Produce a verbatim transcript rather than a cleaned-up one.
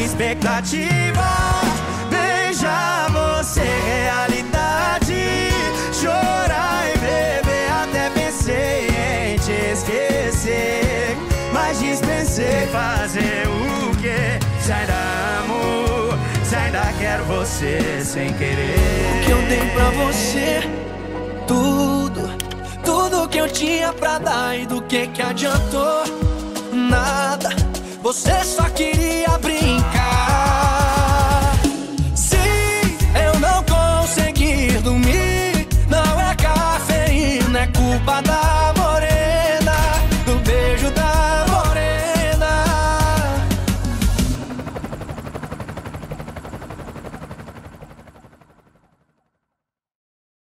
expectativa. Beijar você, realidade. Chorar e beber, até pensei em te esquecer, mas dispensei fazer o quê? Se ainda amo, se ainda quero você sem querer. O que eu dei pra você, tudo, tudo que eu tinha pra dar, e do que que adiantou? Nada, você só queria brincar. Se eu não conseguir dormir, não é cafeína, é culpa da